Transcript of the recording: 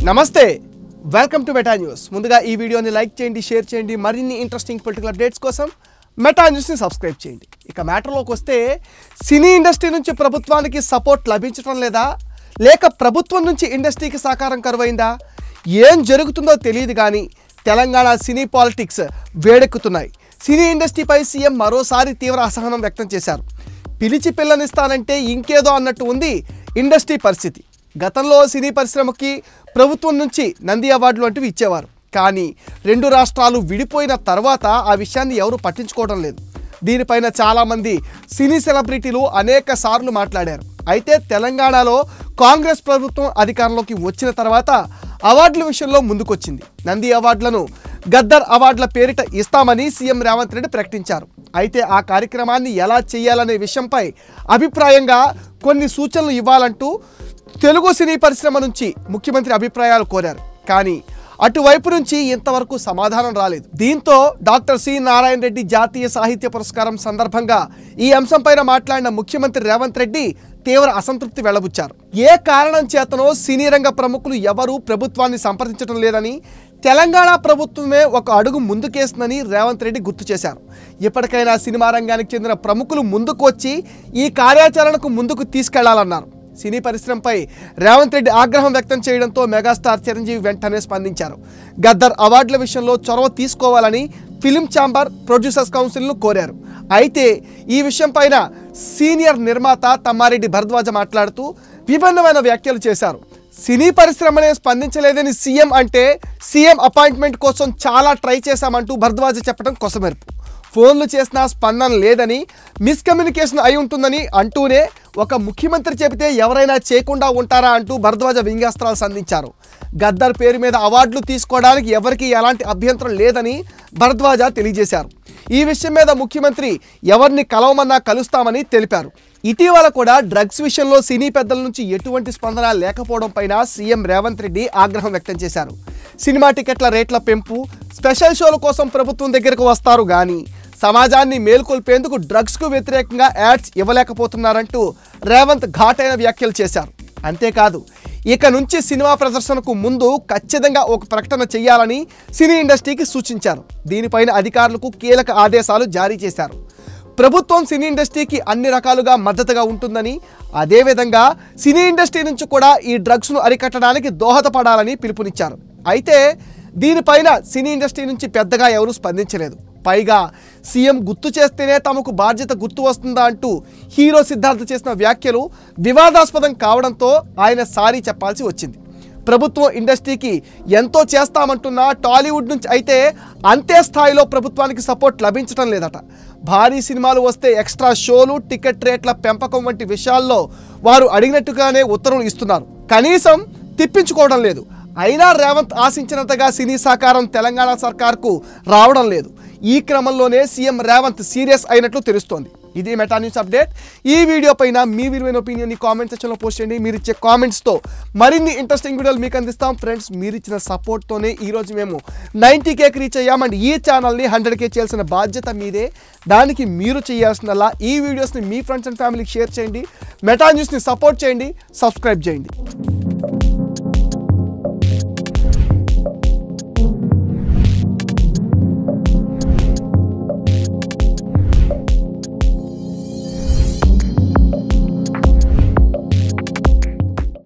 నమస్తే welcome to meta news. ముందుగా ఈ వీడియోని లైక్ చేయండి, షేర్ చేయండి. మరిన్ని ఇంట్రెస్టింగ్ పొలిటికల్ అప్డేట్స్ కోసం మెటా న్యూస్ని సబ్స్క్రైబ్ చేయండి. ఇక మ్యాటర్లోకి వస్తే, సినీ ఇండస్ట్రీ నుంచి ప్రభుత్వానికి సపోర్ట్ లభించడం లేదా, లేక ప్రభుత్వం నుంచి ఇండస్ట్రీకి సహకారం కరువైందా, ఏం జరుగుతుందో తెలియదు కానీ తెలంగాణ సినీ పాలిటిక్స్ వేడెక్కుతున్నాయి. సినీ ఇండస్ట్రీపై సీఎం మరోసారి తీవ్ర అసహనం వ్యక్తం చేశారు. పిలిచి పిల్లనిస్తానంటే ఇంకేదో అన్నట్టు ఉంది ఇండస్ట్రీ పరిస్థితి. గతంలో సినీ పరిశ్రమకి ప్రభుత్వం నుంచి నంది అవార్డులు వంటివి ఇచ్చేవారు. కానీ రెండు రాష్ట్రాలు విడిపోయిన తర్వాత ఆ విషయాన్ని ఎవరు పట్టించుకోవడం లేదు. దీనిపైన చాలామంది సినీ సెలబ్రిటీలు అనేక సార్లు మాట్లాడారు. అయితే తెలంగాణలో కాంగ్రెస్ ప్రభుత్వం అధికారంలోకి వచ్చిన తర్వాత అవార్డుల విషయంలో ముందుకొచ్చింది. నంది అవార్డులను గద్దర్ అవార్డుల పేరిట ఇస్తామని సీఎం రేవంత్ రెడ్డి ప్రకటించారు. అయితే ఆ కార్యక్రమాన్ని ఎలా చేయాలనే విషయంపై అభిప్రాయంగా కొన్ని సూచనలు ఇవ్వాలంటూ తెలుగు సినీ పరిశ్రమ నుంచి ముఖ్యమంత్రి అభిప్రాయాలు కోరారు. కానీ అటువైపు నుంచి ఇంతవరకు సమాధానం రాలేదు. దీంతో డాక్టర్ సి నారాయణ రెడ్డి జాతీయ సాహిత్య పురస్కారం సందర్భంగా ఈ అంశంపైన మాట్లాడిన ముఖ్యమంత్రి రేవంత్ రెడ్డి తీవ్ర అసంతృప్తి వెళ్లబుచ్చారు. ఏ కారణం చేతనో సినీ రంగ ప్రముఖులు ఎవరూ ప్రభుత్వాన్ని సంప్రదించడం లేదని, తెలంగాణ ప్రభుత్వమే ఒక అడుగు ముందుకేస్తుందని రేవంత్ రెడ్డి గుర్తు చేశారు. ఇప్పటికైనా సినిమా రంగానికి చెందిన ప్రముఖులు ముందుకు వచ్చి ఈ కార్యాచరణకు ముందుకు తీసుకెళ్లాలన్నారు. సినీ పరిశ్రమపై రేవంత్ రెడ్డి ఆగ్రహం వ్యక్తం చేయడంతో మెగాస్టార్ చిరంజీవి వెంటనే స్పందించారు. గద్దర్ అవార్డుల విషయంలో చొరవ తీసుకోవాలని ఫిలిం ఛాంబర్, ప్రొడ్యూసర్స్ కౌన్సిల్ను కోరారు. అయితే ఈ విషయంపైన సీనియర్ నిర్మాత తమ్మారెడ్డి భరద్వాజ మాట్లాడుతూ విభిన్నమైన వ్యాఖ్యలు చేశారు. సినీ పరిశ్రమనే స్పందించలేదని సీఎం అంటే, సీఎం అపాయింట్మెంట్ కోసం చాలా ట్రై చేశామంటూ భరద్వాజ చెప్పడం కొసమెరుపు. ఫోన్లు చేసినా స్పందన లేదని, మిస్కమ్యూనికేషన్ అయి ఉంటుందని అంటూనే ఒక ముఖ్యమంత్రి చెబితే ఎవరైనా చేయకుండా ఉంటారా అంటూ భరద్వాజ వ్యంగ్యాస్త్రాలు సంధించారు. గద్దర్ పేరు మీద అవార్డులు తీసుకోవడానికి ఎవరికీ ఎలాంటి అభ్యంతరం లేదని భరద్వాజ తెలియజేశారు. ఈ విషయం మీద ముఖ్యమంత్రి ఎవరిని కలవమన్నా కలుస్తామని తెలిపారు. ఇటీవల కూడా డ్రగ్స్ విషయంలో సినీ పెద్దల నుంచి ఎటువంటి స్పందన లేకపోవడం పైన సీఎం రేవంత్ రెడ్డి ఆగ్రహం వ్యక్తం చేశారు. సినిమా టికెట్ల రేట్ల పెంపు, స్పెషల్ షోల కోసం ప్రభుత్వం దగ్గరకు వస్తారు కానీ సమాజాన్ని మేల్కొల్పేందుకు డ్రగ్స్కు వ్యతిరేకంగా యాడ్స్ ఇవ్వలేకపోతున్నారంటూ రేవంత్ ఘాటైన వ్యాఖ్యలు చేశారు. అంతేకాదు, ఇక నుంచి సినిమా ప్రదర్శనకు ముందు ఖచ్చితంగా ఒక ప్రకటన చేయాలని సినీ ఇండస్ట్రీకి సూచించారు. దీనిపైన అధికారులకు కీలక ఆదేశాలు జారీ చేశారు. ప్రభుత్వం సినీ ఇండస్ట్రీకి అన్ని రకాలుగా మద్దతుగా ఉంటుందని, అదేవిధంగా సినీ ఇండస్ట్రీ నుంచి కూడా ఈ డ్రగ్స్ను అరికట్టడానికి దోహదపడాలని పిలుపునిచ్చారు. అయితే దీనిపైన సినీ ఇండస్ట్రీ నుంచి పెద్దగా ఎవరూ స్పందించలేదు. పైగా సీఎం గుర్తు చేస్తేనే తమకు బాధ్యత గుర్తు వస్తుందా అంటూ హీరో సిద్ధార్థ్ చేసిన వ్యాఖ్యలు వివాదాస్పదం కావడంతో ఆయన సారీ చెప్పాల్సి వచ్చింది. ప్రభుత్వం ఇండస్ట్రీకి ఎంతో చేస్తామంటున్నా టాలీవుడ్ నుంచి అయితే అంతే స్థాయిలో ప్రభుత్వానికి సపోర్ట్ లభించడం లేదట. భారీ సినిమాలు వస్తే ఎక్స్ట్రా షోలు, టికెట్ రేట్ల పెంపకం వంటి విషయాల్లో వారు అడిగినట్టుగానే ఉత్తర్వులు ఇస్తున్నారు, కనీసం తిప్పించుకోవడం లేదు. అయినా రేవంత్ ఆశించినంతగా సినీ సహకారం తెలంగాణ సర్కార్కు రావడం లేదు. ఈ క్రమంలోనే సీఎం రేవంత్ సీరియస్ అయినట్లు తెలుస్తోంది. ఇది మెటా న్యూస్ అప్డేట్. ఈ వీడియో పైన మీ విలువైన ఒపీనియన్ని కామెంట్ సెక్షన్లో పోస్ట్ చేయండి. మీరు ఇచ్చే కామెంట్స్తో మరిన్ని ఇంట్రెస్టింగ్ వీడియోలు మీకు అందిస్తాం. ఫ్రెండ్స్, మీరు ఇచ్చిన సపోర్ట్తోనే ఈరోజు మేము 90K రీచ్ అయ్యాం. అండ్ ఈ ఛానల్ని 100K చేయాల్సిన బాధ్యత మీదే. దానికి మీరు చేయాల్సినలా ఈ వీడియోస్ని మీ ఫ్రెండ్స్ అండ్ ఫ్యామిలీకి షేర్ చేయండి. మెటా న్యూస్ని సపోర్ట్ చేయండి, సబ్స్క్రైబ్ చేయండి.